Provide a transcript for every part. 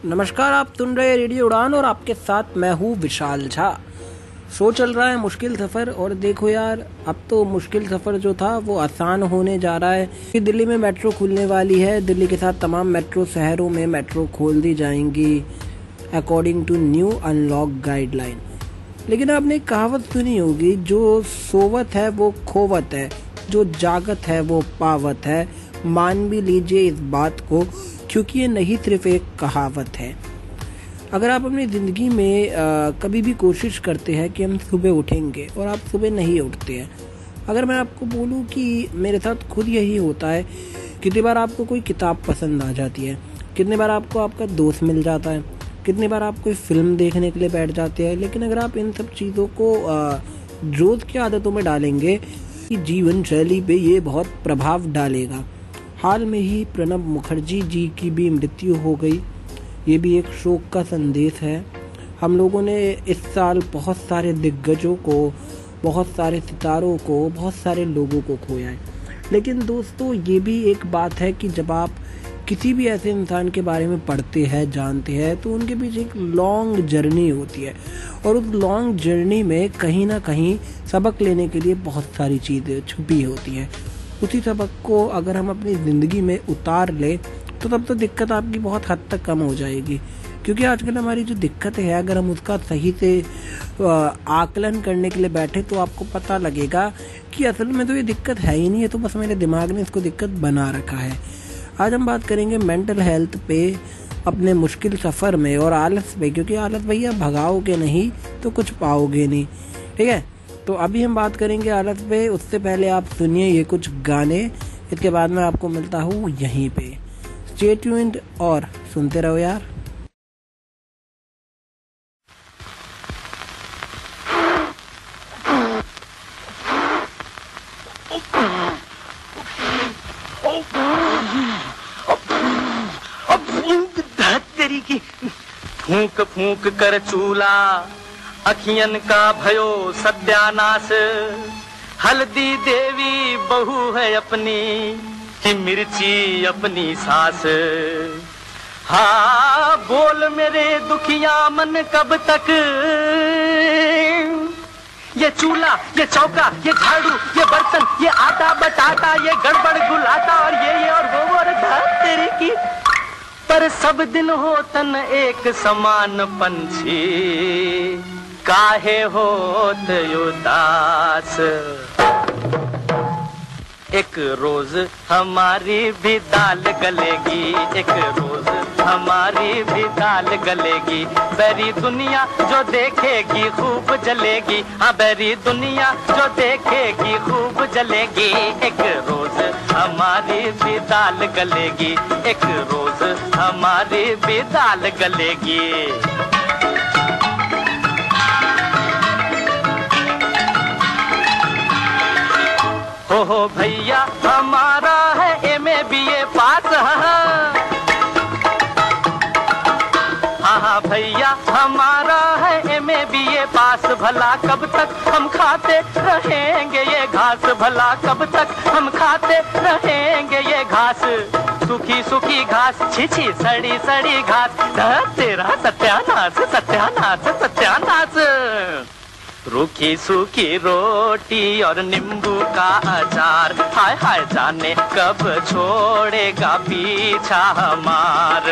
नमस्कार, आप सुन रहे रेडियो उड़ान और आपके साथ मैं हूँ विशाल झा। शो चल रहा है मुश्किल सफ़र और देखो यार, अब तो मुश्किल सफ़र जो था वो आसान होने जा रहा है कि दिल्ली में मेट्रो खुलने वाली है। दिल्ली के साथ तमाम मेट्रो शहरों में मेट्रो खोल दी जाएंगी according to new unlock guideline. लेकिन आपने एक कहावत सुनी होगी, जो सोवत है वो खोवत है, जो जागत है वो पावत है। मान भी लीजिए इस बात को, क्योंकि ये नहीं सिर्फ एक कहावत है। अगर आप अपनी ज़िंदगी में कभी भी कोशिश करते हैं कि हम सुबह उठेंगे और आप सुबह नहीं उठते हैं, अगर मैं आपको बोलूं कि मेरे साथ खुद यही होता है, कितनी बार आपको कोई किताब पसंद आ जाती है, कितनी बार आपको आपका दोस्त मिल जाता है, कितनी बार आप कोई फिल्म देखने के लिए बैठ जाते हैं। लेकिन अगर आप इन सब चीज़ों को रोज़ की आदतों में डालेंगे, जीवन शैली पे ये बहुत प्रभाव डालेगा। हाल में ही प्रणब मुखर्जी जी की भी मृत्यु हो गई। ये भी एक शोक का संदेश है। हम लोगों ने इस साल बहुत सारे दिग्गजों को, बहुत सारे सितारों को, बहुत सारे लोगों को खोया है। लेकिन दोस्तों, ये भी एक बात है कि जब आप किसी भी ऐसे इंसान के बारे में पढ़ते हैं, जानते हैं, तो उनके पीछे एक लॉन्ग जर्नी होती है और उस लॉन्ग जर्नी में कहीं ना कहीं सबक लेने के लिए बहुत सारी चीज़ें छुपी होती हैं। उसी सबक को अगर हम अपनी ज़िंदगी में उतार लें तो तब तो दिक्कत आपकी बहुत हद तक कम हो जाएगी। क्योंकि आजकल हमारी जो दिक्कत है, अगर हम उसका सही से आकलन करने के लिए बैठे तो आपको पता लगेगा कि असल में तो ये दिक्कत है ही नहीं है, तो बस मेरे दिमाग ने इसको दिक्कत बना रखा है। आज हम बात करेंगे मेंटल हेल्थ पे अपने मुश्किल सफ़र में और आलस पे, क्योंकि आलस भैया भगाओगे नहीं तो कुछ पाओगे नहीं, ठीक है। तो अभी हम बात करेंगे आलस पे। उससे पहले आप सुनिए ये कुछ गाने, इसके बाद मैं आपको मिलता हूँ यहीं पे। स्टे ट्यून्ड और सुनते रहो यार। फूंक फूंक कर चूल्हा अखियन का भयो सत्यानाश। हल्दी देवी बहू है अपनी कि मिर्ची अपनी सास। हाँ बोल मेरे दुखिया मन कब तक ये चूल्हा, ये चौका, ये झाड़ू, ये बर्तन, ये आटा बटाटा, ये गड़बड़ गुलाटा और ये और वो और तेरी की। पर सब दिन हो तन एक समान पंछी, काहे होत उदास। एक रोज हमारी भी दाल गलेगी, एक रोज हमारी भी दाल गलेगी। बैरी दुनिया जो देखेगी खूब जलेगी, हाँ बैरी दुनिया जो देखेगी खूब जलेगी। एक रोज हमारी भी दाल गलेगी, एक रोज हमारी भी दाल गलेगी। हो भैया हमारा है एमए बीए पास। हाँ भैया हमारा है एमए बीए पास। भला कब तक हम खाते रहेंगे ये घास, भला कब तक हम खाते रहेंगे ये घास। सूखी सूखी घास, छिछी सड़ी सड़ी घास, तेरा सत्यानाश सत्यानाश सत्यानाश। रूखी सूखी रोटी और नींबू का अचार, हाय हाय जाने कब छोड़ेगा पीछा हमार।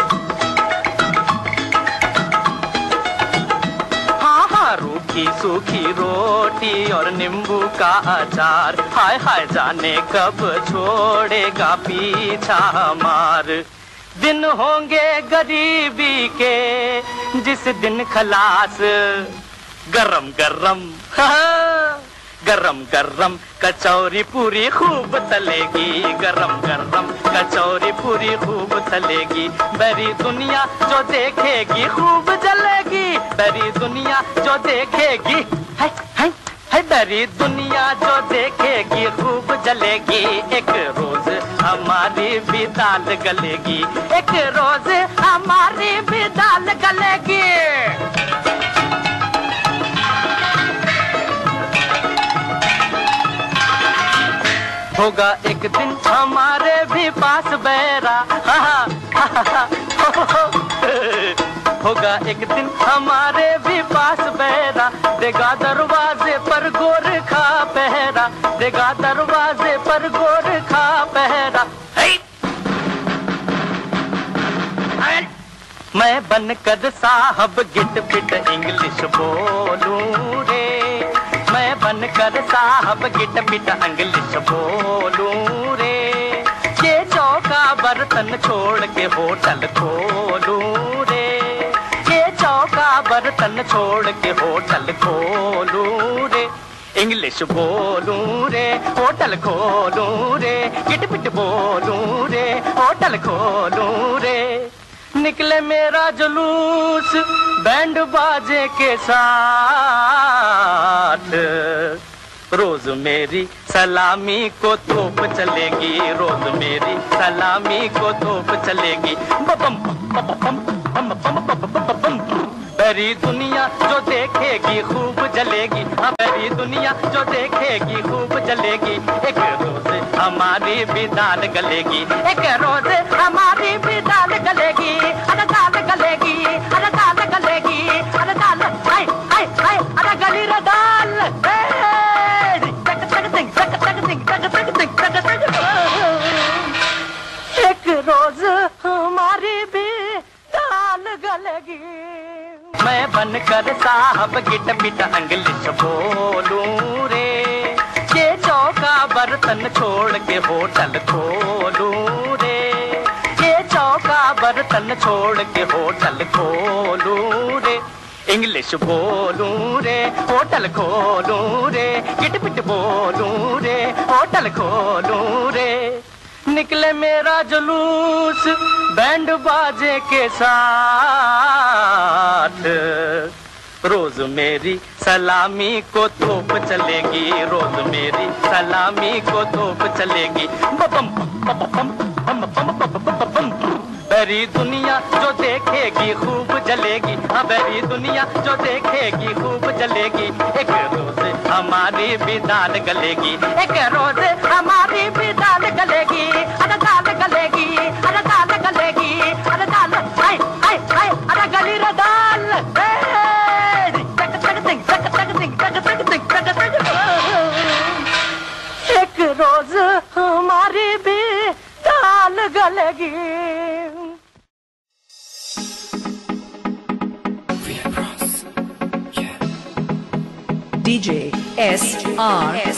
हाँ हाँ रूखी सूखी रोटी और नींबू का अचार, हाय हाय जाने कब छोड़ेगा पीछा हमार। दिन होंगे गरीबी के जिस दिन खलास, गरम गरम गरम गरम कचौरी पूरी खूब तलेगी, गरम गरम कचौरी पूरी खूब तलेगी। बैरी दुनिया जो देखेगी खूब जलेगी, बैरी दुनिया जो देखेगी है बैरी दुनिया जो देखेगी खूब जलेगी। एक रोज हमारी भी दाल गलेगी, एक रोज हमारी भी दाल गलेगी। होगा एक दिन हमारे भी पास बैरा, होगा एक दिन हमारे भी पास बहरा, देगा दरवाजे पर गोरखा पहरा, देगा दरवाजे पर गोरखा पहरा। मैं बनकर साहब गिट पिट इंग्लिश बोलूं रे, मैं बनकर साहब गिट पिट इंग्लिश बोलूं रे, ये चौका बर्तन छोड़ के होटल खोलूं रे, ये चौका बर्तन छोड़ के होटल खोलूं रे, इंग्लिश बोलूं रे, होटल खोलूं रे, गिट पिट बोलूं रे, होटल खोलूं रे। निकले मेरा जुलूस बैंड बाजे के साथ, रोज मेरी सलामी को तोप चलेगी, रोज मेरी सलामी को तोप चलेगी। बम बम बम बम, बड़ी दुनिया जो देखेगी खूब जलेगी, हाँ बड़ी दुनिया जो देखेगी खूब जलेगी। एक रोज हमारी भी दाल गलेगी, एक रोज हमारी भी दाल गलेगी, अरे दाल गलेगी, अरे दाल गलेगी, अरे दाल हाय हाय हाय, अरे गली रे दाल। एक रोज हमारी भी दाल गलेगी। मैं बनकर साहब गिट पिट इंग्लिश बोलूं रे, ये चौका बर्तन छोड़ के होटल खोलूं रे, ये चौका बर्तन छोड़ के होटल खोलूं रे, इंग्लिश बोलूं रे, होटल खोलूं रे, गिट पिट बोलूं रे, होटल खोलूं रे। निकले मेरा जुलूस बैंड बाजे के साथ, रोज मेरी सलामी को तोप चलेगी, रोज मेरी सलामी को तोप चलेगी। बम बम बम बम बम, बड़ी दुनिया जो देखेगी खूब जलेगी, हाँ बड़ी दुनिया जो देखेगी खूब जलेगी। एक रोज हमारी भी दाल गलेगी, एक रोज हमारी भी दाल गलेगी, अरे दाल गलेगी, अरे दाल गलेगी, अरे दाल हाय हाय हाय, अरे गली रे दाल। एक रोज हमारी भी दाल गलेगी। DJ SR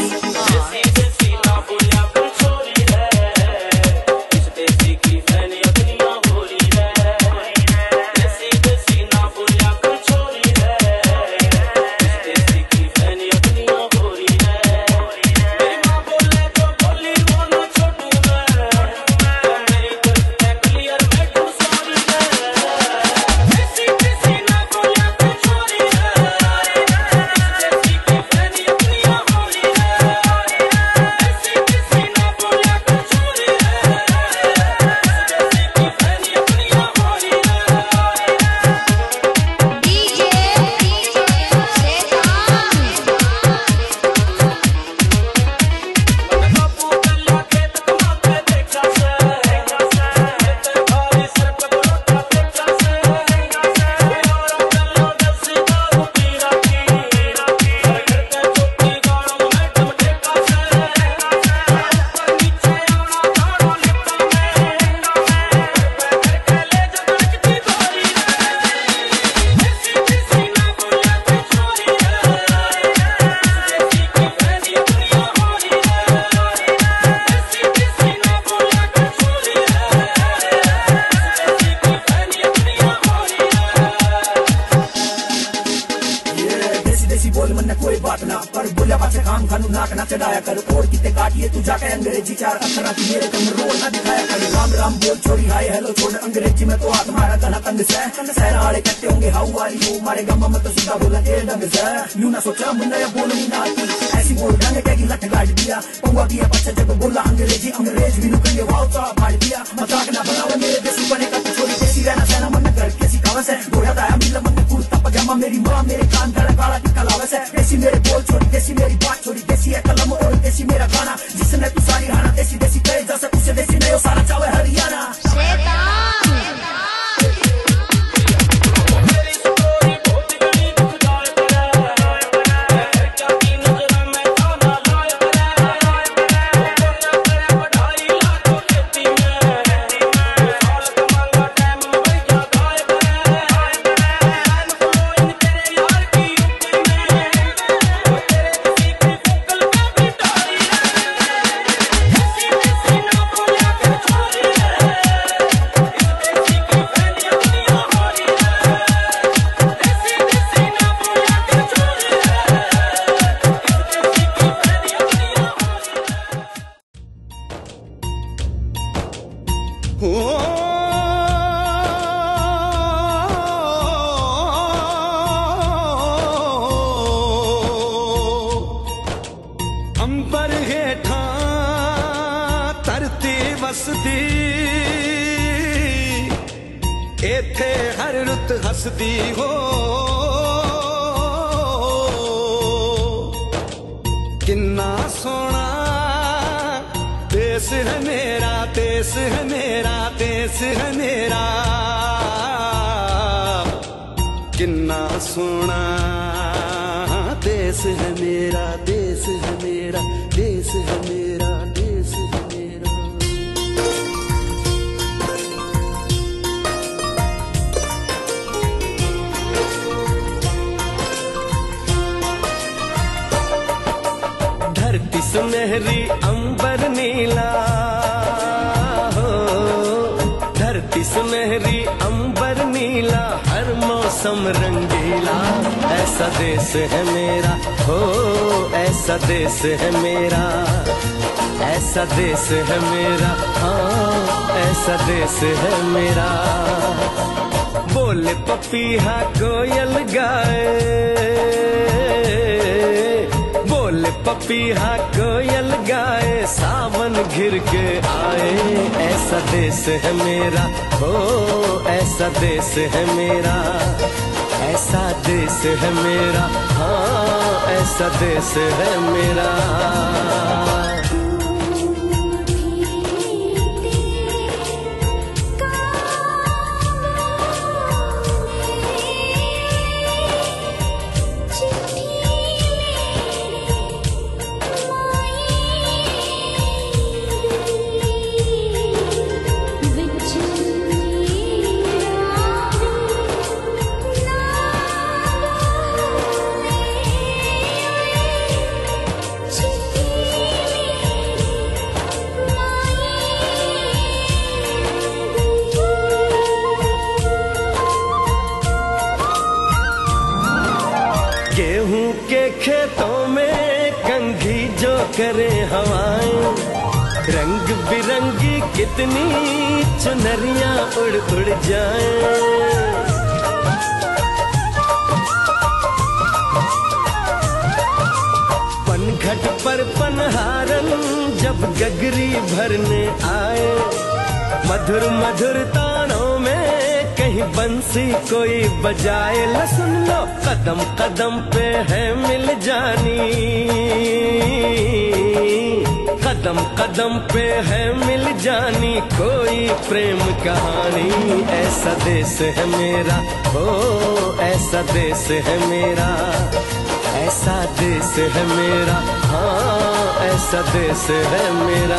चढ़ाया कर और किते काटिए तू जाके अंग्रेजी चार अक्षरा की मेरे कम रोड ना दिखाया कर। राम राम बोल छोड़ी हाय हेलो छोड़ अंग्रेजी में तो हाथ मारा तना तंग से सहरा वाले कहते होंगे हाउ आर यू, मारे गम में तो सीधा बोला ए ढंग से। न्यू ना सोचा मुन्ना या बोलूंगी ना तू ऐसी बोल ढंग कहेगी लठ गाड़ दिया पौवा किया पच्चा जब बोला अंग्रेजी अंग्रेज भी नुकंगे वाव तो फाड़ दिया। मजाक ना बनाओ मेरे देसी बने का छोड़ी देसी रहना सहना मन कर कैसी खावस है गोया दाया मिला मन कुर्ता पजामा मेरी माँ मेरे कान गला काला टिक्का लावस है। देसी मेरे बोल छोड़ी देसी मेरी बात छोड़ी देसी है कलम और देसी मेरा गाना जिसने तू सारी हाना देसी देसी कहे जैसे उसे देसी नहीं सारा चावे हरियाणा। जिथे हर रुत हसदी हो। किन्ना सोना देश है मेरा, देश है मेरा, देश है मेरा। किन्ना सोना देश है मेरा, देश है मेरा, देश है मेरा, देश है मेरा। धरती सुनहरी अंबर नीला हो, धरती सुनहरी अंबर नीला, हर मौसम रंगीला। ऐसा देश है मेरा हो, ऐसा देश है मेरा, ऐसा देश है मेरा, हाँ ऐसा देश है मेरा। बोले पपीहा कोयल गाए, बोले पपीहा कोयल गाए, सावन घिर के आए। ऐसा देश है मेरा हो, ऐसा देश है मेरा, ऐसा देश है मेरा, हाँ ऐसा देश है मेरा। गेहूं के खेतों में कंघी जो करे हवाएं, रंग बिरंगी कितनी चुनरियां उड़ उड़ जाएं। पनघट पर पनहारन जब गगरी भरने आए, मधुर मधुर तानों में कहीं बंसी कोई बजाए। ल सुन लो कदम कदम पे है मिल जानी, कदम कदम पे है मिल जानी कोई प्रेम कहानी। ऐसा देश है मेरा हो, ऐसा देश है मेरा, ऐसा देश है मेरा, हाँ ऐसा देश है मेरा।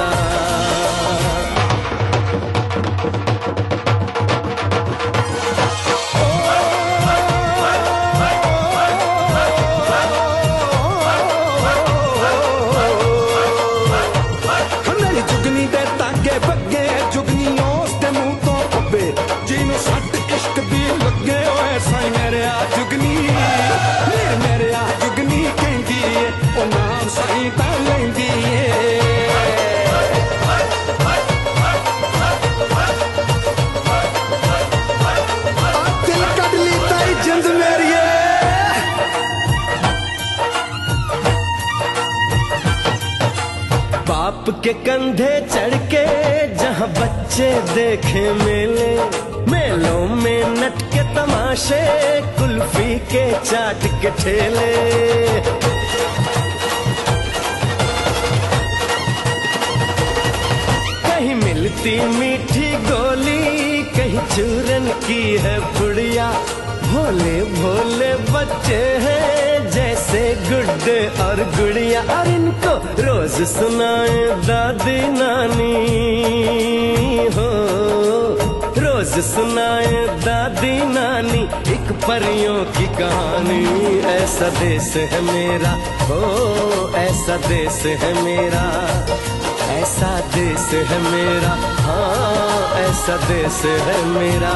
बाप के कंधे चढ़ के जहाँ बच्चे देखे मेले, मेलों में नट के तमाशे, कुल्फी के चाट के ठेले। कहीं मिलती मीठी गोली, कहीं चूरन की है पुड़िया। भोले भोले बच्चे हैं जैसे गुड्डे और गुड़िया, और इनको रोज सुनाए दादी नानी हो, रोज सुनाए दादी नानी एक परियों की कहानी। ऐसा देश है मेरा हो, ऐसा देश है मेरा, ऐसा देश है मेरा, हाँ ऐसा देश है मेरा।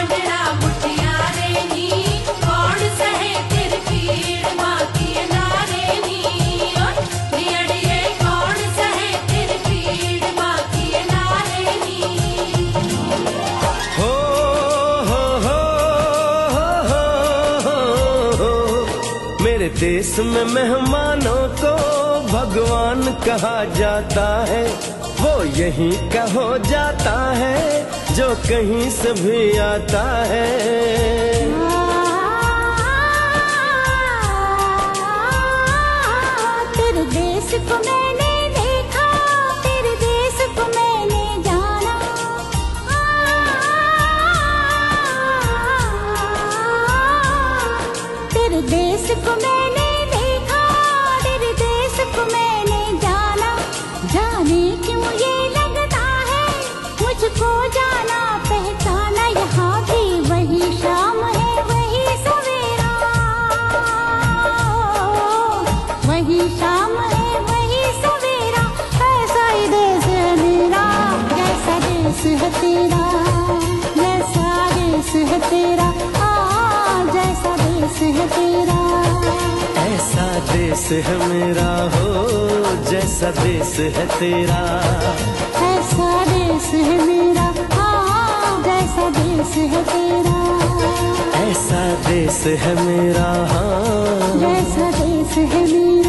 कौन सहे तेरे पीड़ बाकी नारे देश में मेहमानों को भगवान कहा जाता है, वो यहीं का हो जाता है जो कहीं से भी आता है। तेरे देश को मैंने देखा, तेरे देश को मैंने जाना, तेरे देश को मैंने देखा, तेरे देश को मैंने जाना। जाने क्यों ये लगता है मुझको जाना पहचाना, यहाँ भी वही शाम है वही सवेरा, वही शाम है वही सवेरा। ऐसा ही देश है मेरा, जैसा देश है तेरा, जैसा देश है तेरा, जैसा देश है तेरा। ऐसा देश है मेरा हो जैसा देश है तेरा, ऐसा देश है मेरा, जैसा देश है तेरा। ऐसा देश है मेरा, जैसा देश है मेरा।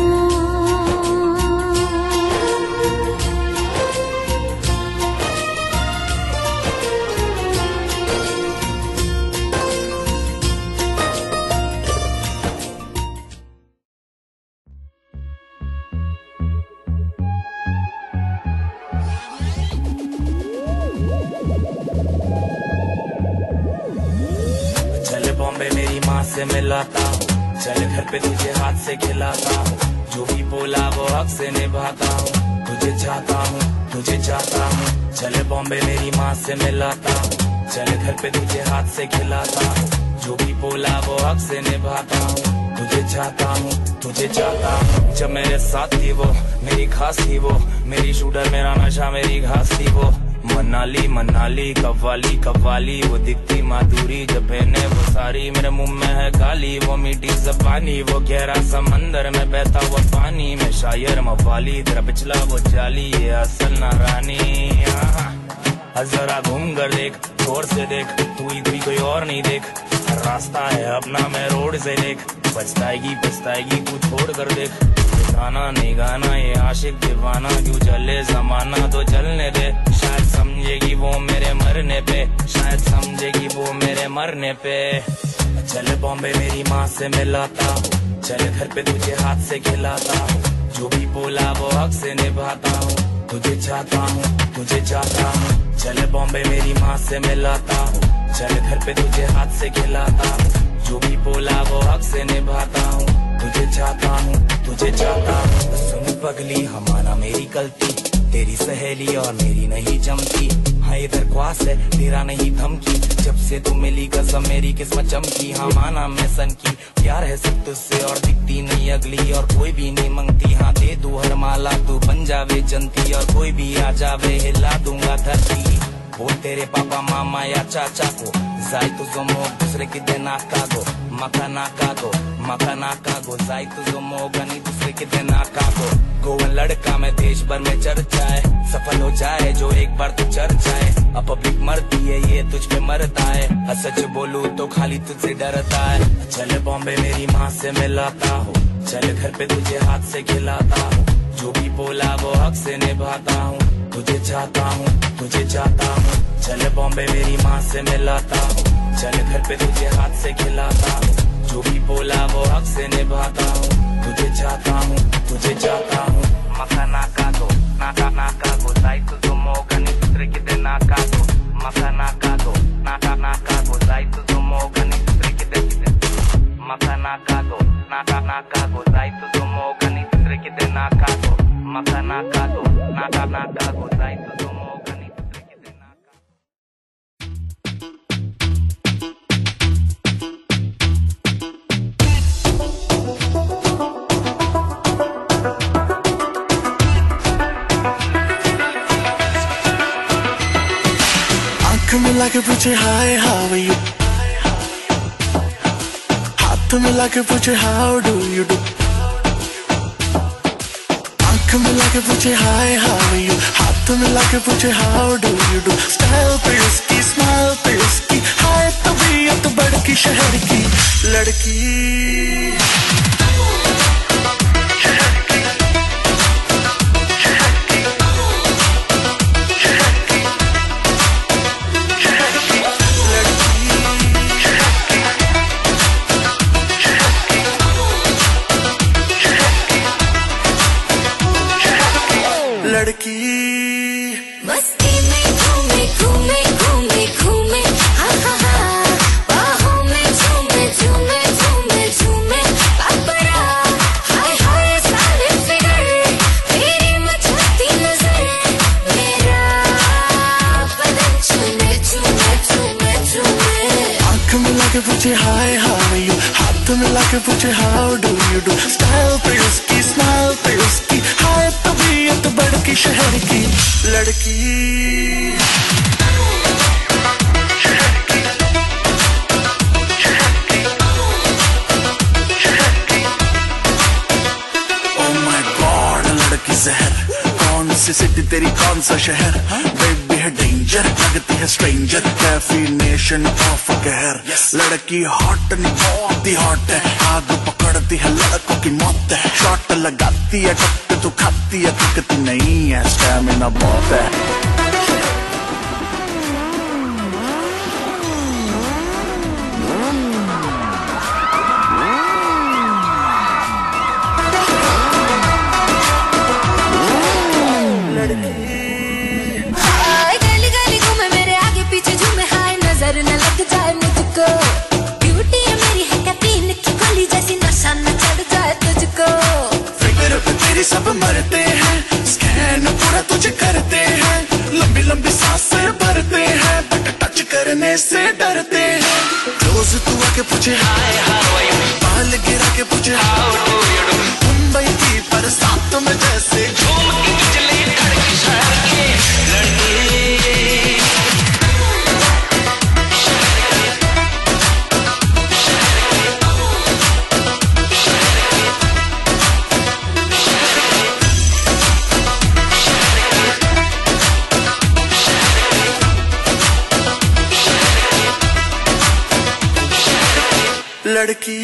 चल बॉम्बे मेरी माँ से मिलाता हूँ, चल घर पे तुझे हाथ से खिलाता हूँ, जो भी बोला वो हक से निभाता हूँ, तुझे चाहता हूँ तुझे चाहता हूँ। चल बॉम्बे मेरी माँ से मिलाता हूँ, चल घर पे तुझे हाथ से खिलाता हूँ, जो भी बोला वो हक से निभाता हूँ, तुझे चाहता हूँ तुझे चाहता हूँ। जब मेरे साथ थी वो मेरी खास थी वो, मेरी शूटर मेरा नशा मेरी घास थी वो। मनाली मनाली कव्वाली कव्वाली, वो दिखती माधुरी जब पहने वो सारी, मेरे मुंह में है गाली वो मीठी ज़बानी, वो गहरा समंदर में बहता हुआ पानी, मैं शायर मवाली तेरा पिछला वो जाली, ये असल ना रानी। जरा घूम कर देख गौर से देख, तू ही कोई और नहीं देख, हर रास्ता है अपना मैं रोड से देख, पछताएगी तू छोड़ कर देख। गाना नहीं गाना ये आशिक दीवाना, क्यों चले जमाना तो चलने दे, शायद समझेगी वो मेरे मरने पे, शायद समझेगी वो मेरे मरने पे। चल बॉम्बे मेरी माँ से मिलाता हूँ, चल घर पे तुझे हाथ से खिलाता हूँ, जो भी बोला वो हक से निभाता हूँ, तुझे चाहता हूँ तुझे चाहता हूँ। चल बॉम्बे मेरी माँ से मिलाता हूँ, चल घर पे तुझे हाथ से खिलाता हूँ, जो भी बोला वो हक से निभाता हूँ, तुझे चाहता हूँ तुझे चाहता हूँ। सुन पगली हमारा मेरी गलती, तेरी सहेली और मेरी नहीं जमती, हाँ ये दरख्वास्त है तेरा नहीं धमकी, जब से तू मिली कसम मेरी किस्मत चमकी। हाँ माना मैं सन की प्यार है सब तुझसे और दिखती नहीं अगली, और कोई भी नहीं मंगती, हाँ दे दू हर माला तू बन जावे जनती, और कोई भी आ जावे हिला दूंगा धरती। बोल तेरे पापा मामा या चाचा को, जाई तुझो मोग दूसरे की देना कागो, मकाना कागो जाई तुझो मोग नहीं दूसरे की देना कागो। गोवन लड़का मैं देश भर में चर्चा है, सफल हो जाए जो एक बार तू चर्चाए, अब पब्लिक मरती है ये तुझ पे मरता है, सच बोलूं तो खाली तुझसे डरता है। चल बॉम्बे मेरी माँ से मिलाता हूँ, चल घर पे तुझे हाथ से खिलाता हूँ, जो भी बोला वो हक से निभाता हूँ, तुझे चाहता हूँ तुझे चाहता हूँ। चल बॉम्बे मेरी माँ से मिलाता हूँ, चल घर पे तुझे हाथ से खिलाता हूँ, जो भी बोला वो हक से निभाता हूँ, तुझे चाहता हूँ तुझे चाहता हूँ। मकाना कागो ना कागो जाई तुझो मोगा नहीं दूसरे की देना कागो, मकाना कागो ना कागो जाई तुझो मोगा नहीं दूसरे की देना, मकाना कागो ना कागो जाई तुझो मोगा नहीं दूसरे की देना कागो, मकाना कागो ना कागो जाई तुझो मोगा नहीं दूसरे की देना कागो। आंख मिला के पूछे हाय हाउ आर यू, हाथ मिला के पूछे हाउ डू यू डू, आंख मिला के पूछे हाय हाउ आर यू, हाथ मिला के पूछे how do you do. Style पे उसकी स्माइल पे उसकी, हाय तबीयत बड़की शहर की लड़की। लड़की मस्ती में घूमे घूमे घूमे घूमे हा हा हा बाहों में झूमे झूमे झूमे झूमे पापरा हाय हाय सारे फिगर तेरी मचलती नजर मेरा बदन चूमे चूमे चूमे चूमे आँख मिला के पूछे हाय हाउ आर यू, हाथ मिला के पूछे how do you do, style पे उसकी स्माइल पे उसकी हाय तबीयत बड़की शहर की लड़की जहर कौन सी सिटी तेरी कौन सा शहर, बेबी है डेंजर लगती है स्ट्रेंजर, कैफी नेशन ऑफ कहर, लड़की हॉट नहीं बहुत ही हॉट है, आग पकड़ती है लड़कों की मौत है, शॉट लगाती है टक्कर तू खाती है थकती नहीं है, स्टैमिना बहुत है। गली गली घूमे मेरे आगे पीछे झूमे हाय नजर न लग जाए मुझको, ब्यूटी है मेरी है कैफीन की गोली जैसी नशा न चढ़ जाए तुझको, फिगर पे तेरी सब मरते हैं, स्कैन पूरा तुझे करते हैं, लंबी लंबी सांसें भरते हैं, बट टच करने से डरते हैं, क्लोज तू आके पूछे हाय हाउ आर यू, बाल गिरा के पूछे how do you do, Mumbai की बरसात में जैसे झूम के चले खड़की शहर की लड़की लड़की।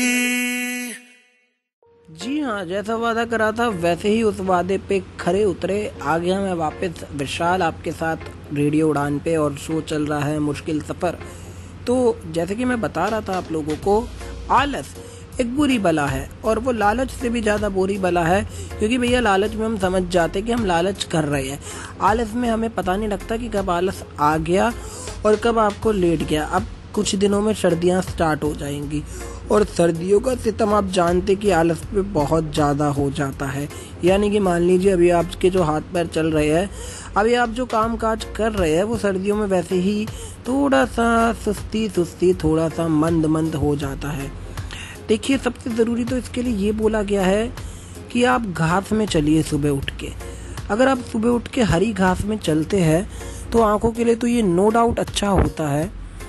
जी हाँ, जैसा वादा करा था वैसे ही उस वादे पे खरे उतरे। आ गया मैं वापस विशाल आपके साथ रेडियो उड़ान पे और शो चल रहा है मुश्किल सफ़र। तो जैसे कि मैं बता रहा था आप लोगों को, आलस एक बुरी बला है और वो लालच से भी ज़्यादा बुरी बला है, क्योंकि भैया लालच में हम समझ जाते हैं कि हम लालच कर रहे हैं। आलस में हमें पता नहीं लगता कि कब आलस आ गया और कब आपको लेट गया। अब कुछ दिनों में सर्दियाँ स्टार्ट हो जाएंगी और सर्दियों का सितम आप जानते कि आलस पे बहुत ज़्यादा हो जाता है। यानी कि मान लीजिए अभी आपके जो हाथ पैर चल रहे हैं, अभी आप जो काम काज कर रहे हैं, वो सर्दियों में वैसे ही थोड़ा सा सुस्ती थोड़ा सा मंद हो जाता है। देखिए, सबसे ज़रूरी तो इसके लिए ये बोला गया है कि आप घास में चलिए सुबह उठ के। अगर आप सुबह उठ के हरी घास में चलते हैं तो आँखों के लिए तो ये नो डाउट अच्छा होता है।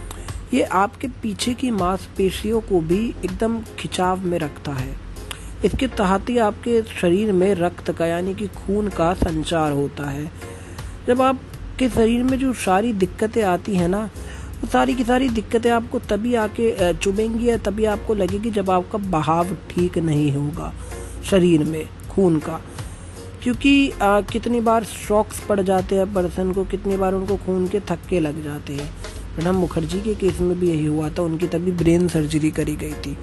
ये आपके पीछे की मांसपेशियों को भी एकदम खिंचाव में रखता है। इसके तहत ही आपके शरीर में रक्त का यानी कि खून का संचार होता है। जब आपके शरीर में जो सारी दिक्कतें आती हैं ना, वो सारी की सारी दिक्कतें आपको तभी आके चुभेंगी या तभी आपको लगेगी जब आपका बहाव ठीक नहीं होगा शरीर में खून का। क्योंकि कितनी बार शॉक्स पड़ जाते हैं पर्सन को, कितनी बार उनको खून के थक्के लग जाते हैं। प्रणब मुखर्जी के केस में भी यही हुआ था, उनकी तभी ब्रेन सर्जरी करी गई थी।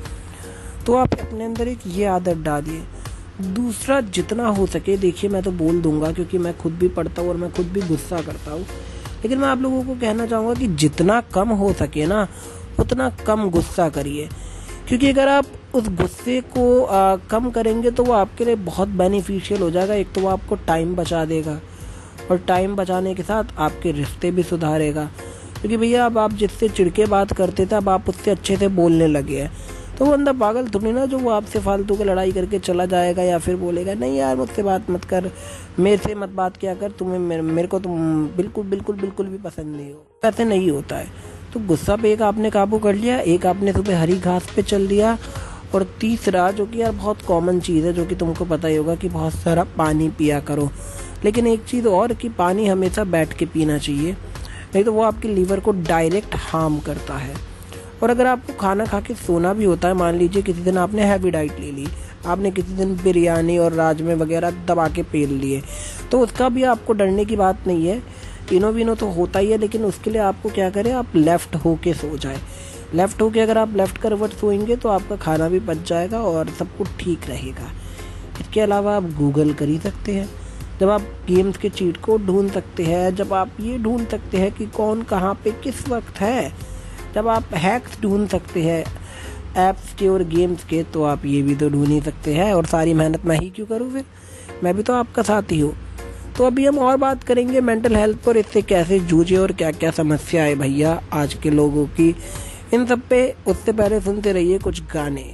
तो आप अपने अंदर एक ये आदत डालिए। दूसरा, जितना हो सके, देखिए मैं तो बोल दूंगा क्योंकि मैं खुद भी पढ़ता हूँ और मैं खुद भी गुस्सा करता हूँ, लेकिन मैं आप लोगों को कहना चाहूँगा कि जितना कम हो सके ना उतना कम गुस्सा करिए, क्योंकि अगर आप उस गुस्से को कम करेंगे तो वो आपके लिए बहुत बेनिफिशियल हो जाएगा। एक तो वो आपको टाइम बचा देगा और टाइम बचाने के साथ आपके रिश्ते भी सुधारेगा। क्योंकि भैया अब आप जिससे चिढ़के बात करते थे अब आप उससे अच्छे से बोलने लगे हैं, तो वो अंदर पागल थोड़ी ना जो वो आपसे फालतू की लड़ाई करके चला जाएगा या फिर बोलेगा नहीं यार मुझसे बात मत कर, मेरे से मत बात किया कर, तुम्हें मेरे को तुम बिल्कुल भी पसंद नहीं हो। ऐसे नहीं होता है। तो गुस्सा पे एक आपने काबू कर लिया, एक आपने सुबह हरी घास पे चल दिया, और तीसरा जो कि यार बहुत कॉमन चीज़ है जो कि तुमको पता ही होगा कि बहुत सारा पानी पिया करो। लेकिन एक चीज़ और कि पानी हमेशा बैठ के पीना चाहिए, नहीं तो वो आपके लीवर को डायरेक्ट हार्म करता है। और अगर आपको खाना खा के सोना भी होता है, मान लीजिए किसी दिन आपने हैवी डाइट ले ली, आपने किसी दिन बिरयानी और राजमे वगैरह दबा के पेल लिए, तो उसका भी आपको डरने की बात नहीं है। इनो तो होता ही है, लेकिन उसके लिए आपको क्या करें, आप लेफ़्ट होके सो जाए। लेफ़्ट होके अगर आप लेफ़्ट करवट सोएंगे तो आपका खाना भी पच जाएगा और सब कुछ ठीक रहेगा। इसके अलावा आप गूगल कर ही सकते हैं। जब आप गेम्स के चीट कोड ढूंढ सकते हैं, जब आप ये ढूंढ सकते हैं कि कौन कहाँ पे किस वक्त है, जब आप हैक्स ढूंढ सकते हैं ऐप्स के और गेम्स के, तो आप ये भी तो ढूंढ ही सकते हैं। और सारी मेहनत मैं ही क्यों करूँ, फिर मैं भी तो आपका साथी हूँ। तो अभी हम और बात करेंगे मेंटल हेल्थ पर, इससे कैसे जूझे और क्या क्या समस्या है भैया आज के लोगों की, इन सब पे। उससे पहले सुनते रहिए कुछ गाने।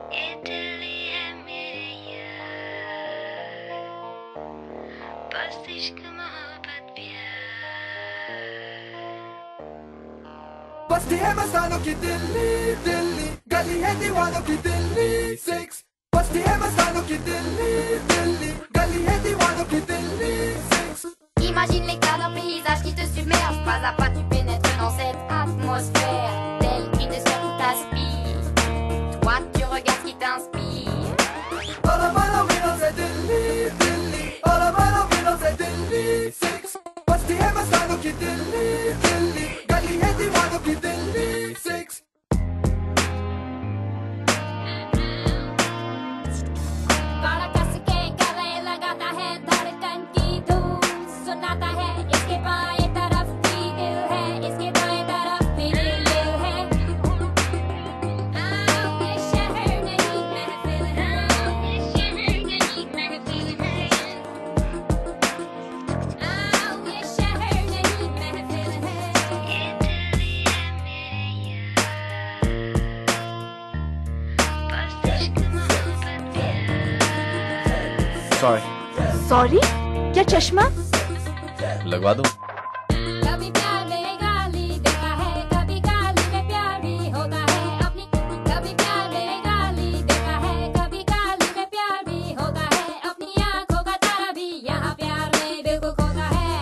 बस्ती है मस्तानों की दिल्ली दिल्ली, गली है दीवानों की दिल्ली 6। बस्ती है मस्तानों की दिल्ली दिल्ली, gully है दीवानों की Delhi 6। Imagine l'éclat d'un paysage qui te submerge, pas à pas tu pénètres dans cette atmosphère, telle une sphère qui t'aspire. Toi tu regardes qui t'inspire. All of my windows है Delhi Delhi, all of my windows है दिल्ली 6। बस्ती है मस्तानों की दिल्ली दिल्ली, गली है दीवानों की Delhi 6। Sorry, क्या चश्मा लगवा दूं? कभी प्यार में गाली देता है, कभी गाली में प्यार भी होता है अपनी। कभी प्यार में गाली देता है, कभी गाली में प्यार भी होता है अपनी। आंखों का तारा भी यहाँ प्यार में दिल को खोता है।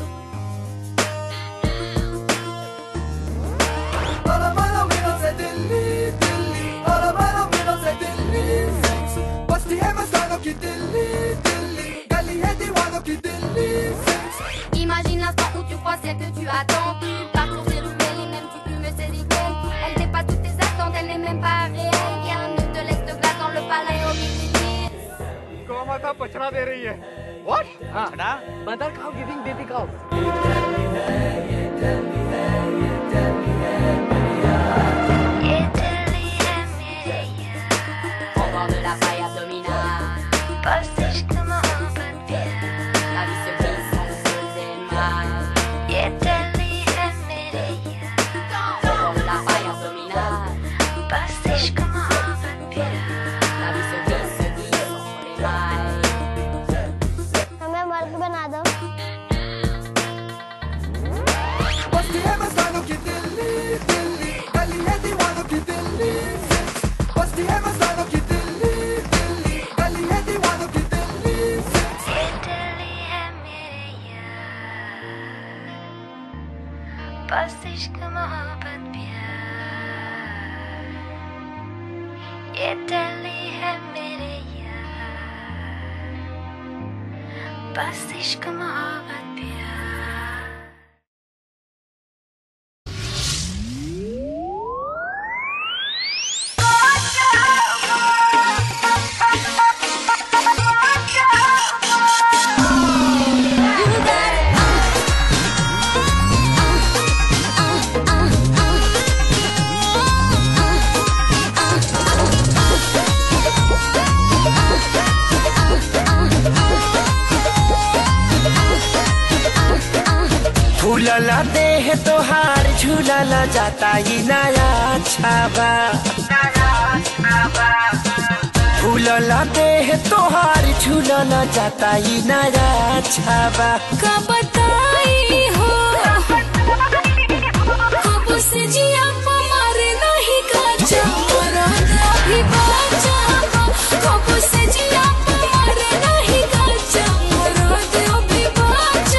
All of my windows है Delhi Delhi, all of my windows है दिल्ली 6। बस्ती है मस्तानों की दिल्ली दिल्ली, गली है दीवानों की Delhi 6। Imagine l'instant où tu crois celle que tu attends. Tu parcours ces ruelles et même tu me saisis d'elle. Elle dépasse toutes tes attentes, elle n'est même pas réelle. Rien ne te laisse de glace dans le palais au milieu. कोमा था पछड़ा दे रही है। What? पछड़ा? Mother cow giving baby cow. On bord de la paille abdominale. Passe comme un peu de pierre. La vie se glisse sans se faisait mal. Italy है मेरे यार. On bord de la paille abdominale. Passe comme un peu de pierre. La vie se glisse entre les mailles. हमें मर्द बना दो। बस्ती है मस्तानों की दिल्ली दिल्ली, गली है दीवानों की दिल्ली 6। बस्ती है मस्तानों की दिल्ली दिल्ली, गली है दीवानों की दिल्ली 6। Italy है मेरे यार. बस इश्क मोहब्बत प्यार. Italy है मेरे यार. बस इश्क मोहब्बत प्यार. फूलला देह तोहार झूलला जाता ही नया छावा। फूलला देह तोहार झूलला जाता ही नया छावा। का बताई हो कब से जिया हमारे नहीं काचा मरादा भी बाचा। कब से जिया हमारे नहीं काचा मरादा भी बाचा।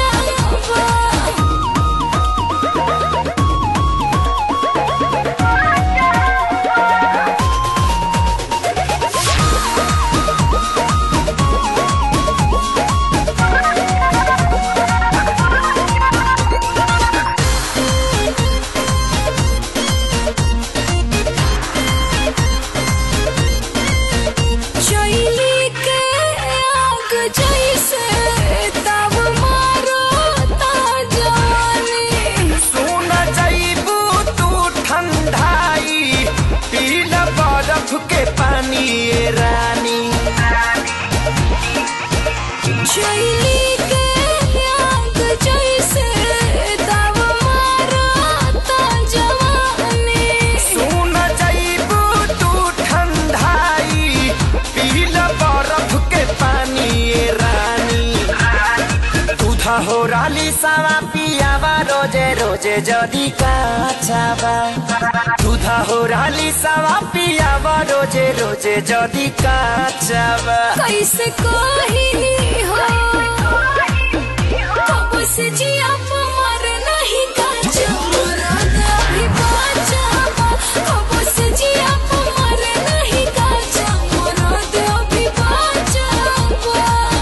रोजे रोजे जदी काचाबा दुधा हो राली सवा पियावा रोजे रोजे जदी काचाबा कैसे कही हो कब से जिया मर नहीं काचा मरद अभी बाचाबा कब से जिया मर नहीं काचा मरद अभी बाचाबा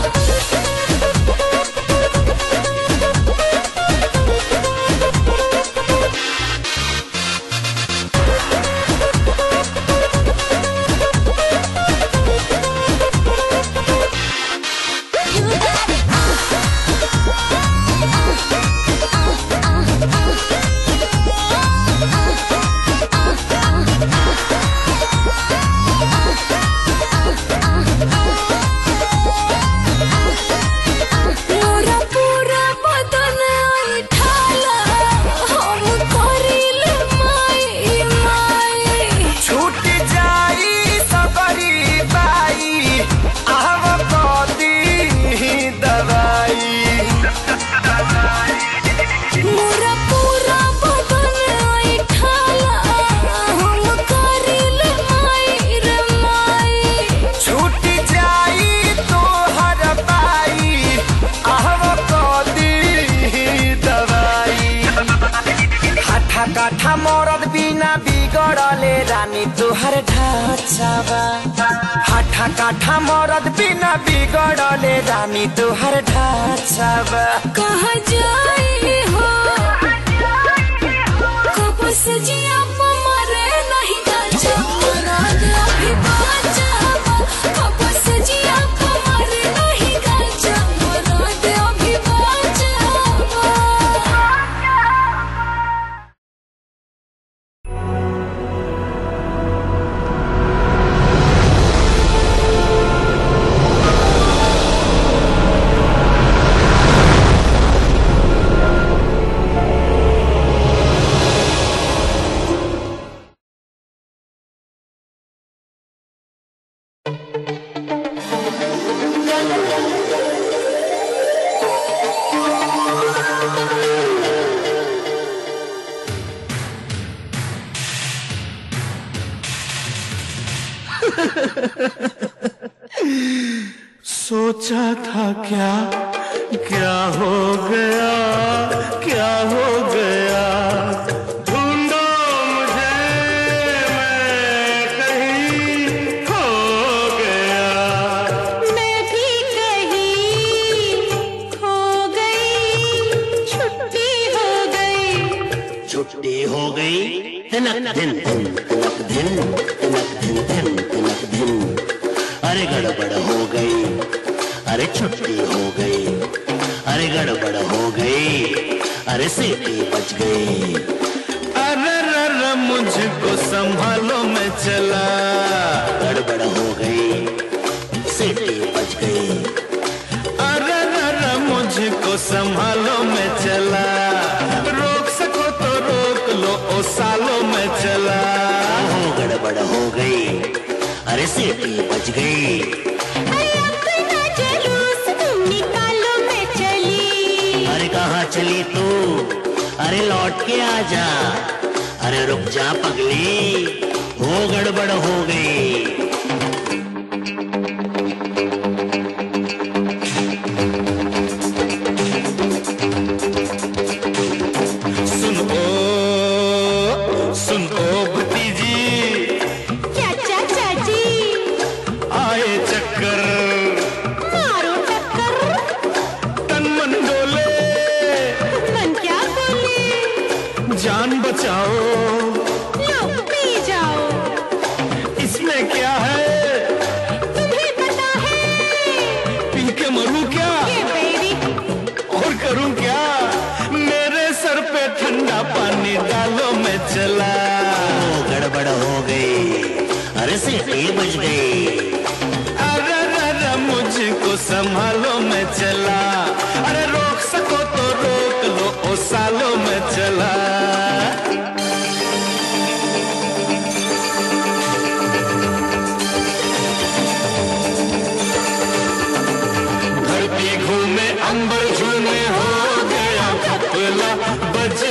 काठा मरद बिना बिगड़ले रानी तुहर ढांचाबा हाठा काठा मरद बिना बिगड़ले रानी तुहर ढांचाबा कहाँ जाए हो कब से जिया मरे नहीं काचा मरद अभी बाचाबा कब से जिया मरे नहीं काचा मरद अभी बाचाबा सोचा था क्या क्या हो गया क्या हो गया ढूंढो मुझे मैं कहीं खो गया मैं भी कहीं खो गई छुट्टी हो गई छुट्टी हो गई तिनक दिन तिनक दिन तिनक दिन तिनक दिन अरे गड़बड़ हो गई अरे छुट्टी हो गई अरे गड़बड़ हो गई अरे सीटी बच गई अरे रर मुझको संभालो मैं चला गड़बड़ हो गई सीटी बच गई अरे रर मुझको संभालो मैं चला रोक सको तो रोक लो ओ सालों में चला गड़बड़ हो गई अरे सीटी बच गई कहाँ चली तू अरे लौट के आजा अरे रुक जा पगली हो गड़बड़ हो गई सुन ओ भतीजी क्या चाचा जी आए चक्कर मारो टक्कर तन मन डोले मन क्या बोले जान बचाओ लो पी जाओ इसमें क्या है तुम्हें पता है पी के मरूं क्या ये बेबी और करूं क्या मेरे सर पे ठंडा पानी डालो मैं चला गड़बड़ हो गई अरे सीटी बज गई अरे अरे मुझको संभालो मैं चला अरे रोक सको तो रोक लो ओ सालों में चला धरती घूमे अंबर झूमे हो गया घपला बज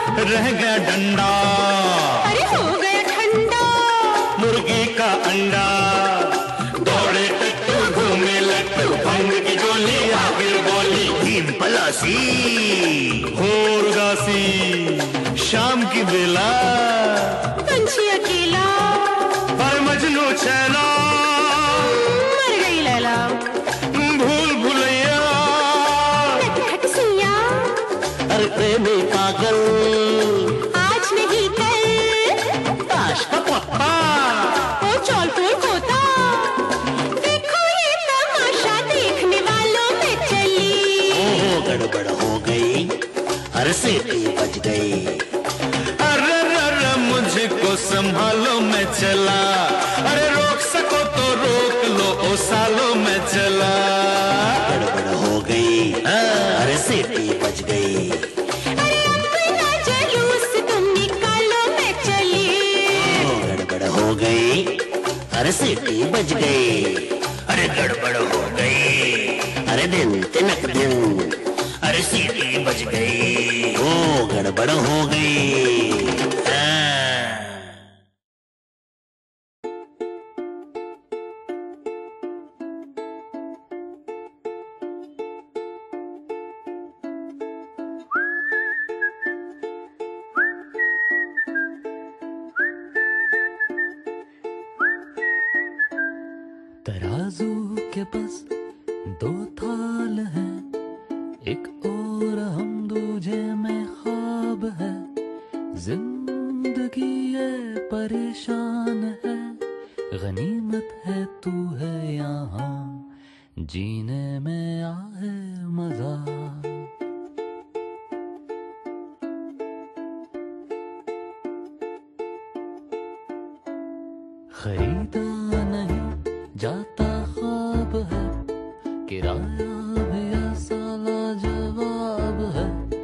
रह गया डंडा, अरे हो गया ठंडा, मुर्गी का अंडा, दौड़े टट्टू घूमे लट्टू, भंग की गोली आगे बोली, तीन पलासी होर गासी, शाम की बेला पंछी अकेला, पर मजनू छैला, मर गई लैला, भूल भुलैया, नटखट सिया, अरे प्रेमी पागल, आज नहीं कल, ताश का पत्ता, ओ चौलपुर कोता, देखो ये तमाशा देखने वालों में चली, ओहो गड़बड़ हो गई, अरे सीटी बज गई, अरे अरे मुझको संभालो मैं चला, अरे रोक सको तो रोक लो ओ सालों में चला, गड़बड़ हो गई, अरे सीटी बज गई, अरे अपना जुलूस तुम निकालो मैं चली, गड़बड़ हो गई, अरे सीटी बज गई, अरे गड़बड़ हो गई, अरे दिन तिनक दिन, अरे सीटी बज गई, ओ गड़बड़ हो गई। तराजू के बस दो थाल हैं, एक और हम दूजे में ख्वाब है, जिंदगी ये परेशान है, गनीमत है तू है यहाँ, जीने में आए मजा, खरीदा नहीं जाता ख्वाब है, किराया भी ऐसा लाजवाब है,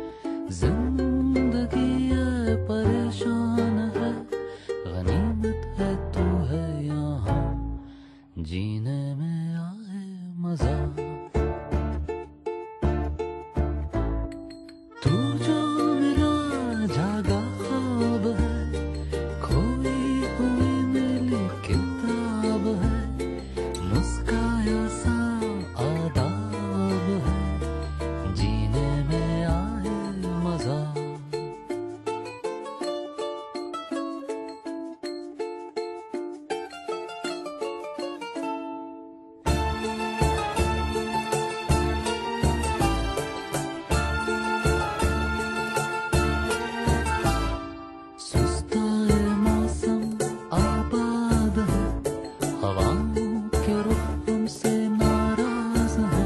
जिंदगी ये परेशान है, गनीमत है तू है यहाँ, जीने में आए मजा, तू जो मेरा जागा ख्वाब है, खोई हुई मेरी किताब है, मुस्काया सा आदाब है, जीने में आए मजा, सुस्ताए मौसम आबाद है, हवाओं के रुख हमसे नाराज है,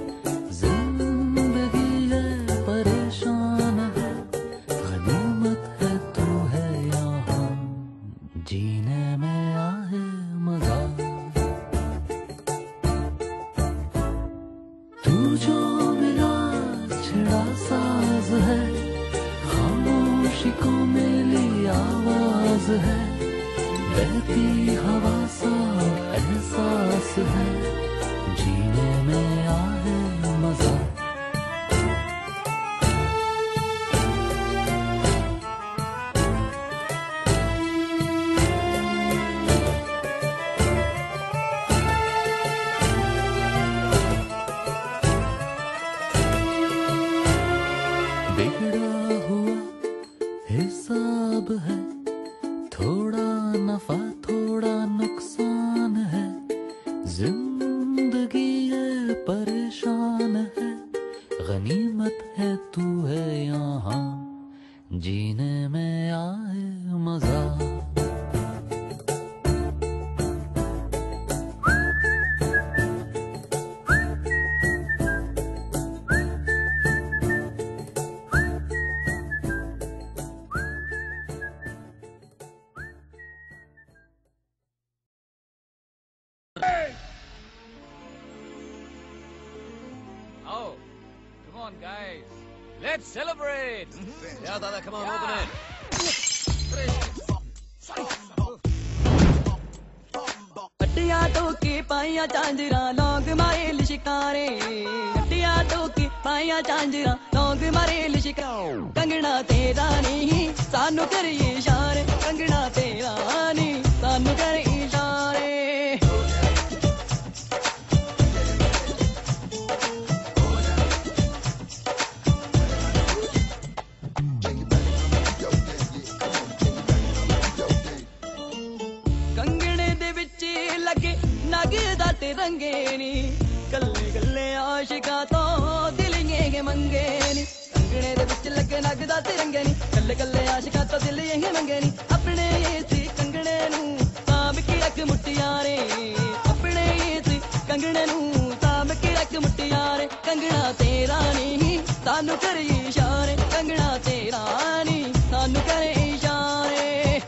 जिंदगी है परेशान है, गनीमत है तू है यहाँ, जीने में आए मजा, तू जो मेरा छिड़ा साज है, खामोशी को मेरी आवाज है, बहती हवा सा एहसास है, जीने में आए मजा, बिगड़ा हुआ हिसाब है, थोड़ा नफा थोड़ा नुकसान है, जिंदगी है परेशान है, गनीमत है तू है यहाँ, जीने में आए मजा, Oh, come on, guys. Let's celebrate. Yeah, Dada, come on, open it. अटिया टोके पाइया चांजरा लौंग मारे लिशिकारे, अटिया टोके पाया झांजरा लौंग मारे लिशका कंगना तेरा नहीं सानू करे इशारे कंगना तेरा नहीं सानू करे इशारे कंगने दे विच लगे नगदा ते रंगे नी कल्ले कल्ले आशिका तो दिलिये के मंगे नी कंगने दे विच लगे नगदा ते रंगे नी कल्ले कल्ले आशिका तो दिलिये के मंगे नी अपने सी कंगने नू साम की रख मुटियारे अपने सी कंगने नू साम की रख मुटियारे कंगना तेरा नहीं सानू करे इशारे कंगना तेरा नहीं सानू करे इशारे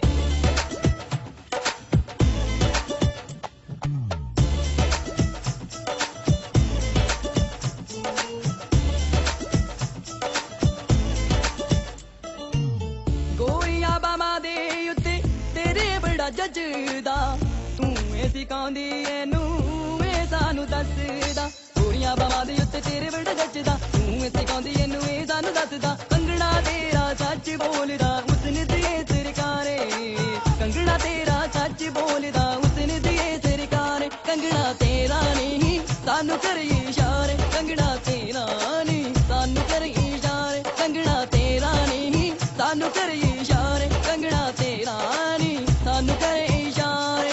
जजदा तू सिखांदी एनू सानू दसदा गोरियां बावां दे उत्ते तेरे बड़ा जजदा तू सिखांदी एनू सानू दसदा कंगना तेरा सच बोलदा उसने दिए सरकारे कंगना तेरा सच बोलदा उसने दिए सरकारे कंगना तेरा नहीं सानू करे इशारे कंगना तेरा नहीं सानू करे इशारे कंगना तेरा नहीं सानू करे इशारे कंगना तेरा नहीं सानू करे इशारे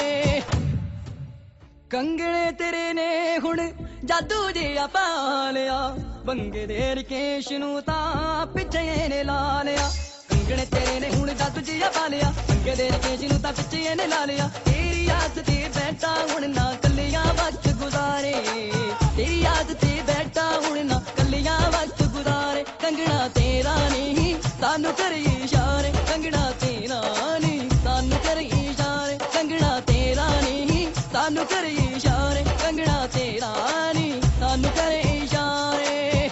कंगने तेरे ने हुण जादू जिहा पा लिया बंगे दे रिकेश नू तां पिछे ने ला लिया कंगने तेरे ने हुण जादू जिहा पा लिया बंगे दे रिकेश नू तां पिछे ने ला लिया तेरी याद ते बैठा हुण ना कलियां वक्त गुजारे तेरी याद ते बैठा हुण ना कलियां वक्त गुजारे कंगना तेरा नहीं सानू करे इशारे कंगना तेरा नहीं सानू करे इशारे कंगना तेरा नहीं सानू करे इशारे कंगना तेरा नहीं सानू करे इशारे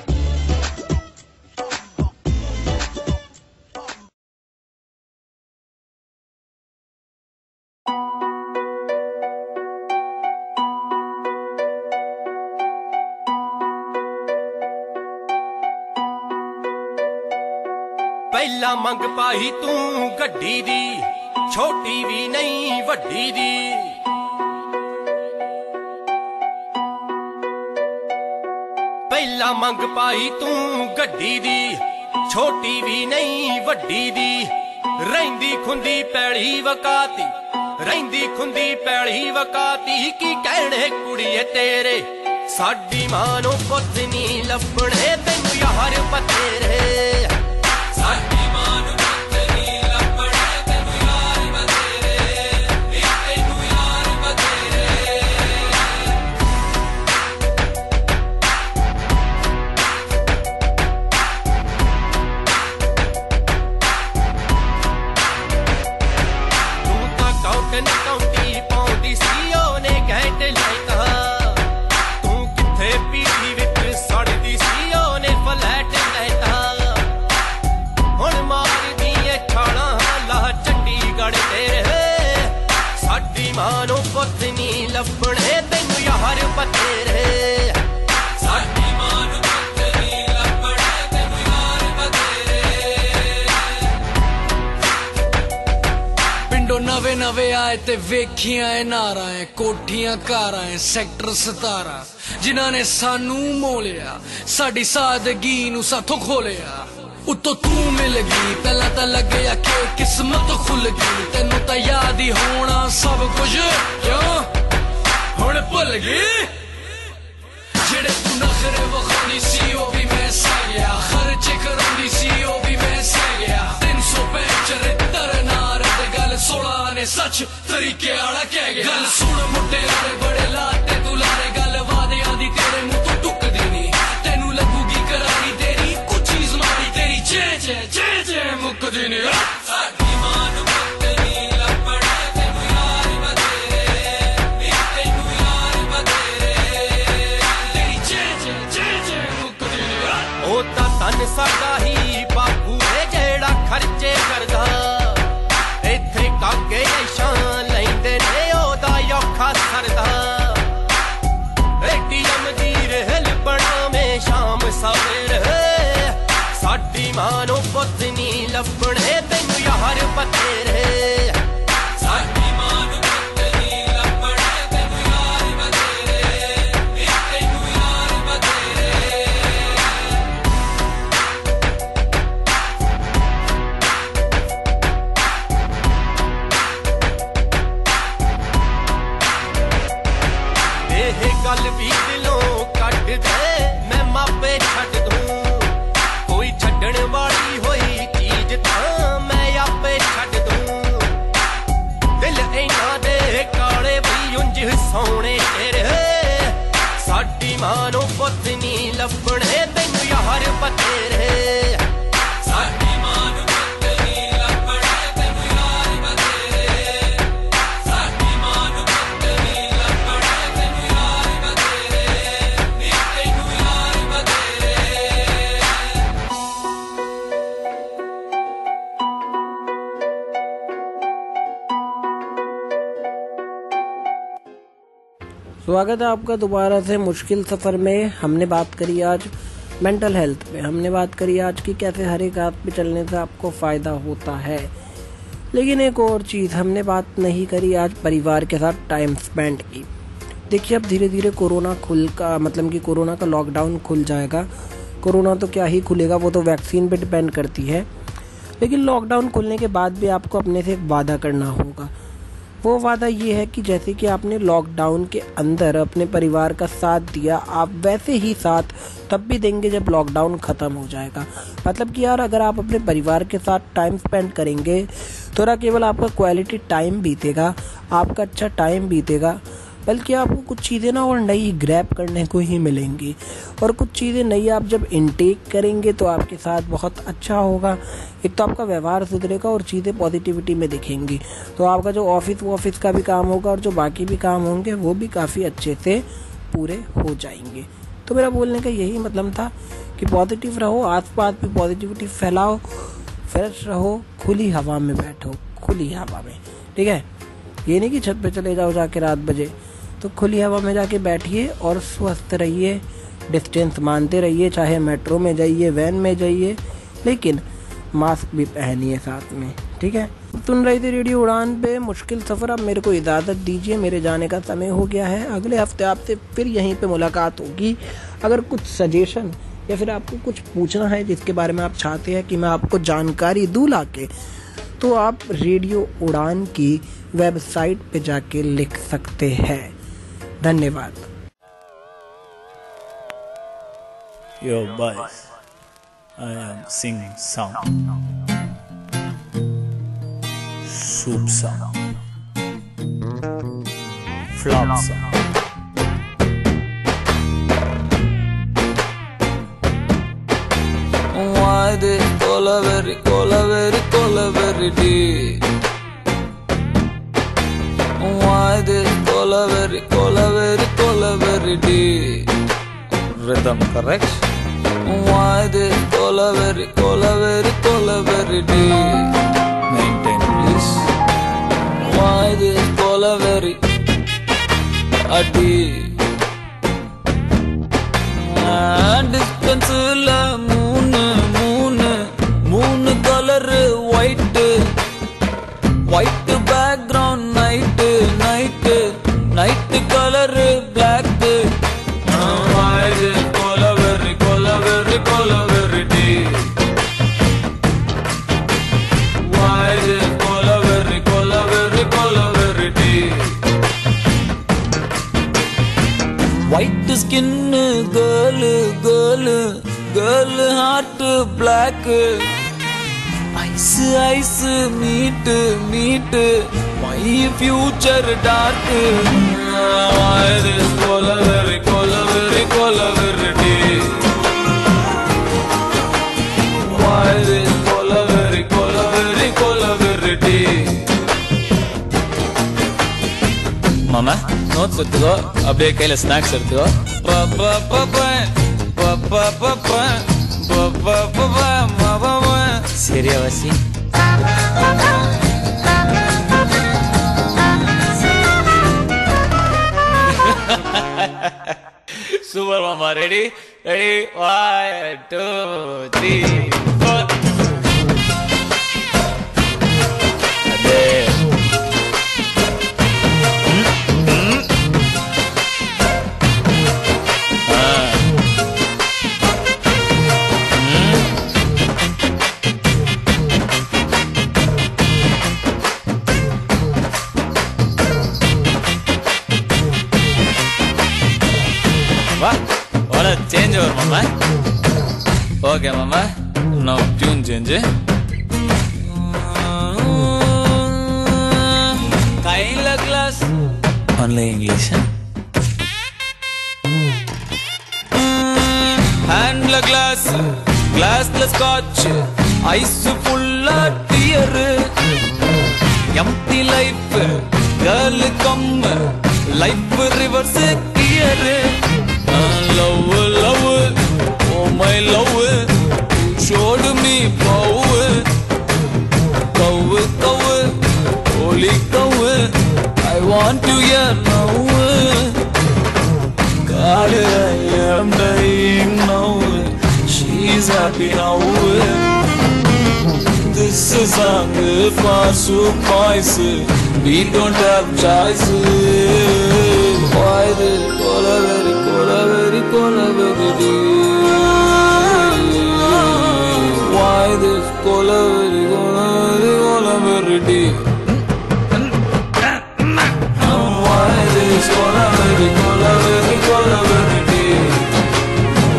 पहला मंग पाई तू गड्डी दी छोटी भी नहीं वड्डी दी पहला मंग पाई तू गड्डी दी छोटी भी नहीं वड्डी दी रहिंदी खुंदी पैली वकाती रहिंदी खुंदी पैली वकाती की कहने कुड़िए तेरे साडी मां नूं पुत्त नी लभणे तैनूं यार बतेरे साडी मां नूं पुत्त नी लभणे तैनूं यार बतेरे तैनूं यार बतेरे तू तां कौटन कौंटी पाउंदी सी ओने घैंट लाइता तू किथे पीठी विच सड़दी सी ओने फ्लैट लैता हुण मारदी ए छालां ला चंडीगढ़ तेरे साडी मां नूं पुत्त नी लभणे तैनूं यार बतेरे साडी मां नूं पुत्त नी लभणे तैनूं यार बतेरे पिंडों नवे नवे आए ते वेखियां नारा है कोठियां घर आए सैक्टर 17 जिन्हां ने सानू मोलिया साडी सादगी नूं साथों खोलिया उतो तू मिल गई पहला तो लगे कि किस्मत खुल गई तेनू तो याद ही होना सब कुछ क्यों हुण भुल गई जेड़े तू नखरे वखानी सी ओ भी मैं सह गया खर्चे करांदी सी ओ भी मैं सह गया 375 नार ते गल 16 ने सच तरीके आला कह गया गल सुन मुंडे वाले बड़े लाटे तू लारे गल वादियां दी तेरे मुंह तो टुकदी नी तेनू लगूगी करारी तेरी कुछ चीज मारी तेरी चे चे चे चे मुकदी नी साडी मां नूं पुत्त नी लभणे तैनूं यार बतेरे तैनूं यार बतेरे तेरी चे चे चे चे मुकदी नी ओ तां तन साडा ही बापू है जेड़ा खर्चे करदा इत्थे कागे शान लैंदे ने ओदा औखा सरदा लपने तेनू यार बतेरे साडी मां नू पत्नी लपने तेनू यार बतेरे तेनू यार बतेरे ਇਹ ਗੱਲ ਵੀ ਦਿਲੋਂ ਕੱਢ ਦੇ ਮੈਂ ਮਾਪੇ ਛੱਡ ਦੂੰ ਕੋਈ ਛੱਡਣ ਵਾਲੀ ਹੋਈ ਚੀਜ਼ ਤਾਂ ਮੈਂ ਆਪੇ ਛੱਡ ਦੂੰ ਦਿਲ ਇਹਨਾਂ ਦੇ ਕਾਲੇ ਵੀ ਉਂਝ ਸੋਹਣੇ ਤੇਰੇ ਸਾਡੀ ਮਾਂ ਨੂੰ ਪੁੱਤ ਨੀ ਲੱਭਣੇ ਤੈਨੂੰ ਯਾਰ ਬਤੇਰੇ ਸਾਡੀ ਮਾਂ ਨੂੰ ਪੁੱਤ ਨੀ ਲੱਭਣੇ ਤੈਨੂੰ ਯਾਰ ਬਤੇਰੇ ਸਾਡੀ ਮਾਂ ਨੂੰ ਪੁੱਤ ਨੀ ਲੱਭਣੇ ਤੈਨੂੰ ਯਾਰ ਬਤੇਰੇ ਤੈਨੂੰ ਯਾਰ ਬਤੇਰੇ स्वागत है आपका दोबारा से मुश्किल सफ़र में। हमने बात करी आज मेंटल हेल्थ पे, हमने बात करी आज कि कैसे हर एक रात पे चलने से आपको फ़ायदा होता है। लेकिन एक और चीज़ हमने बात नहीं करी आज परिवार के साथ टाइम स्पेंड की। देखिए अब धीरे धीरे कोरोना कोरोना का लॉकडाउन खुल जाएगा। कोरोना तो क्या ही खुलेगा, वो तो वैक्सीन पे डिपेंड करती है। लेकिन लॉकडाउन खुलने के बाद भी आपको अपने से एक वादा करना होगा। वो वादा ये है कि जैसे कि आपने लॉकडाउन के अंदर अपने परिवार का साथ दिया, आप वैसे ही साथ तब भी देंगे जब लॉकडाउन ख़त्म हो जाएगा। मतलब कि यार अगर आप अपने परिवार के साथ टाइम स्पेंड करेंगे तो ना केवल आपका क्वालिटी टाइम बीतेगा, आपका अच्छा टाइम बीतेगा, बल्कि आपको कुछ चीज़ें ना और नई ग्रैब करने को ही मिलेंगी। और कुछ चीज़ें नई आप जब इनटेक करेंगे तो आपके साथ बहुत अच्छा होगा। एक तो आपका व्यवहार सुधरेगा और चीज़ें पॉजिटिविटी में दिखेंगी, तो आपका जो ऑफिस का भी काम होगा और जो बाकी भी काम होंगे वो भी काफ़ी अच्छे से पूरे हो जाएंगे। तो मेरा बोलने का यही मतलब था कि पॉजिटिव रहो, आसपास भी पॉजिटिविटी फैलाओ, फ्रेश रहो, खुली हवा में बैठो, खुली हवा में, ठीक है। ये नहीं कि छत पे चले जाओ जाके रात बजे, तो खुली हवा में जाके बैठिए और स्वस्थ रहिए, डिस्टेंस मानते रहिए, चाहे मेट्रो में जाइए, वैन में जाइए, लेकिन मास्क भी पहनिए साथ में, ठीक है। सुन रही थी रेडियो उड़ान पे मुश्किल सफ़र। अब मेरे को इजाज़त दीजिए, मेरे जाने का समय हो गया है। अगले हफ्ते आपसे फिर यहीं पे मुलाकात होगी। अगर कुछ सजेशन या फिर आपको कुछ पूछना है जिसके बारे में आप चाहते हैं कि मैं आपको जानकारी दूँ लाके, तो आप रेडियो उड़ान की वेबसाइट पे जाके लिख सकते हैं। धन्यवाद। Yo boys, I am singing song, soup song, flop song. Why they colaveri deep? Why they colaveri deep? Rhythm correct? Why they colaveri deep? Maintain please. Why they colaveri deep? Distance la moon color white background night color black. Why is colaveri deep? Why is colaveri deep? White skin girl heart black. Ice meet my future dark. Why this colaveri deep? Why this colaveri deep? மாமா notes எடுத்துக்கோ, அப்படியே கையில snacks எடுத்துக்கோ. சரியா வாசி? Super மாமா. Ready 1 2 3 4 change over, mama. Okay, mama. Now tune change. Kaila glass. Only English. Handle glass. Glass the scotch. Ice full of tear. Empty life. Girl come. Life reverse gear. Love, love. Oh my love. Showed me power. Cow, cow. Holy cow. I want to hear now. God, I am dying now. She's happy now. This is song for surprise. We don't have choice. Why the cola very cola very cola very deep? Why this cola very cola very cola very deep? Why this cola very cola very cola very deep?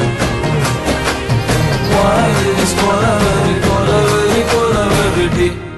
Why this cola very cola very cola very deep?